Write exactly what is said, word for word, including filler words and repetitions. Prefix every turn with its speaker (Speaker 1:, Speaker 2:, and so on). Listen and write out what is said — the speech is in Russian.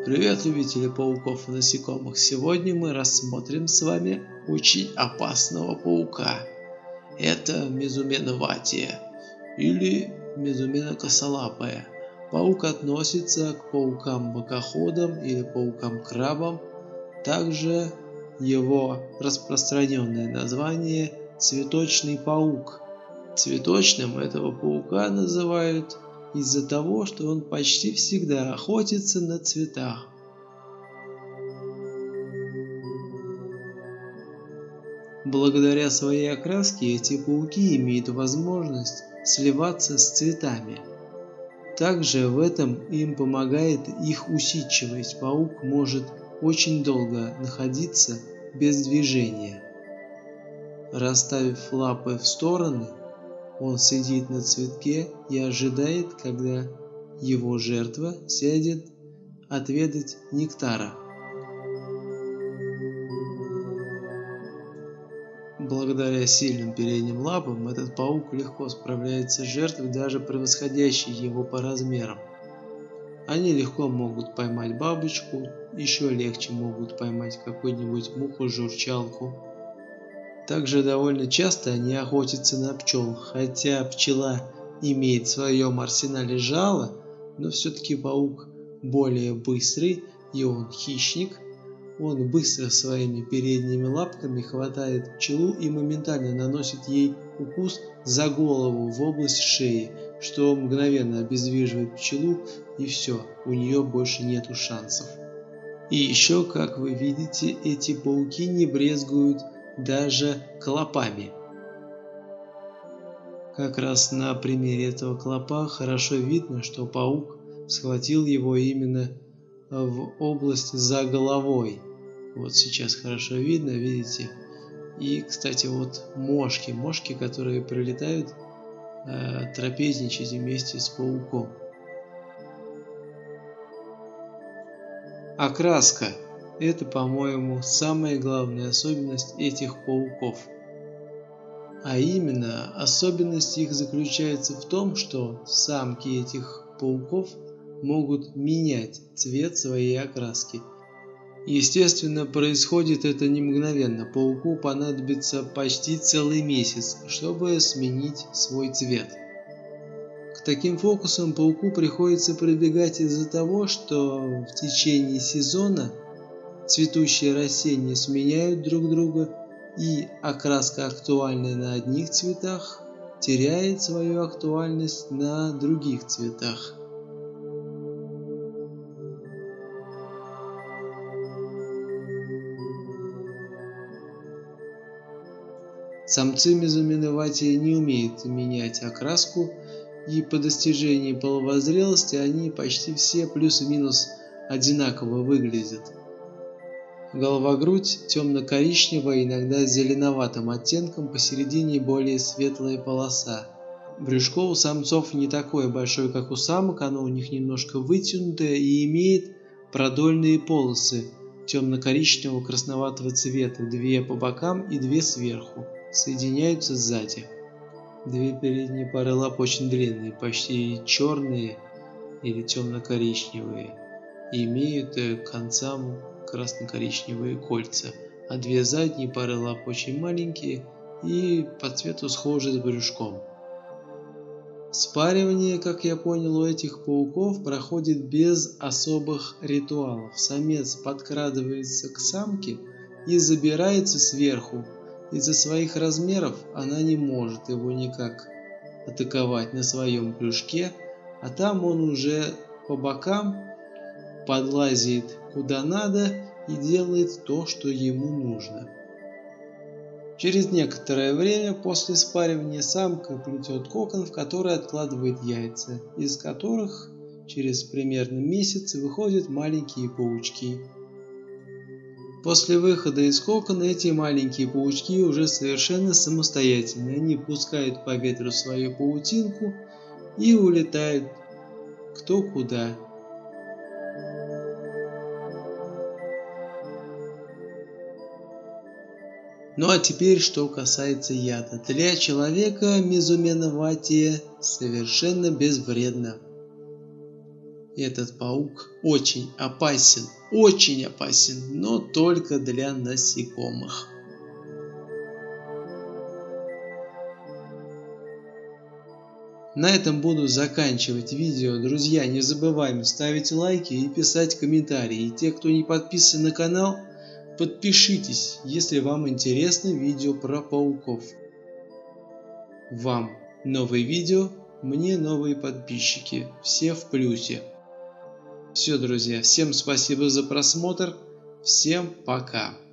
Speaker 1: Привет, любители пауков и насекомых! Сегодня мы рассмотрим с вами очень опасного паука. Это Мезумена ватия или Мезумена косолапая. Паук относится к паукам-бокоходам или паукам-крабам. Также его распространенное название цветочный паук. Цветочным этого паука называют из-за того, что он почти всегда охотится на цветах. Благодаря своей окраске эти пауки имеют возможность сливаться с цветами. Также в этом им помогает их усидчивость. Паук может очень долго находиться без движения. Расставив лапы в стороны, он сидит на цветке и ожидает, когда его жертва сядет отведать нектара. Благодаря сильным передним лапам этот паук легко справляется с жертвой, даже превосходящей его по размерам. Они легко могут поймать бабочку, еще легче могут поймать какую-нибудь муху-журчалку. Также довольно часто они охотятся на пчел. Хотя пчела имеет в своем арсенале жало, но все-таки паук более быстрый, и он хищник. Он быстро своими передними лапками хватает пчелу и моментально наносит ей укус за голову в область шеи, что мгновенно обездвиживает пчелу, и все, у нее больше нету шансов. И еще, как вы видите, эти пауки не брезгуют даже клопами. Как раз на примере этого клопа хорошо видно, что паук схватил его именно в область за головой. Вот сейчас хорошо видно, видите. И, кстати, вот мошки, мошки, которые прилетают э, трапезничать вместе с пауком. Окраска. Это, по-моему, самая главная особенность этих пауков. А именно, особенность их заключается в том, что самки этих пауков могут менять цвет своей окраски. Естественно, происходит это не мгновенно. Пауку понадобится почти целый месяц, чтобы сменить свой цвет. К таким фокусам пауку приходится прибегать из-за того, что в течение сезона цветущие растения сменяют друг друга, и окраска, актуальная на одних цветах, теряет свою актуальность на других цветах. Самцы Мезумены ватия не умеют менять окраску, и по достижении половозрелости они почти все плюс-минус одинаково выглядят. Голова-грудь темно-коричневая, иногда с зеленоватым оттенком, посередине более светлая полоса. Брюшко у самцов не такое большое, как у самок, оно у них немножко вытянутое и имеет продольные полосы темно-коричневого красноватого цвета, две по бокам и две сверху, соединяются сзади. Две передние пары лап очень длинные, почти черные или темно-коричневые, и имеют к концам красно-коричневые кольца, а две задние пары лап очень маленькие и по цвету схожи с брюшком. Спаривание, как я понял, у этих пауков проходит без особых ритуалов. Самец подкрадывается к самке и забирается сверху. Из-за своих размеров она не может его никак атаковать на своем брюшке, а там он уже по бокам подлазит куда надо и делает то, что ему нужно. Через некоторое время после спаривания самка плетет кокон, в который откладывает яйца, из которых через примерно месяц выходят маленькие паучки. После выхода из кокона эти маленькие паучки уже совершенно самостоятельны. Они пускают по ветру свою паутинку и улетают кто куда. Ну а теперь, что касается яда. Для человека Мезумена ватия совершенно безвредна. Этот паук очень опасен, очень опасен, но только для насекомых. На этом буду заканчивать видео. Друзья, не забываем ставить лайки и писать комментарии. И те, кто не подписан на канал, подпишитесь, если вам интересно видео про пауков. Вам новые видео, мне новые подписчики. Все в плюсе. Все, друзья, всем спасибо за просмотр. Всем пока.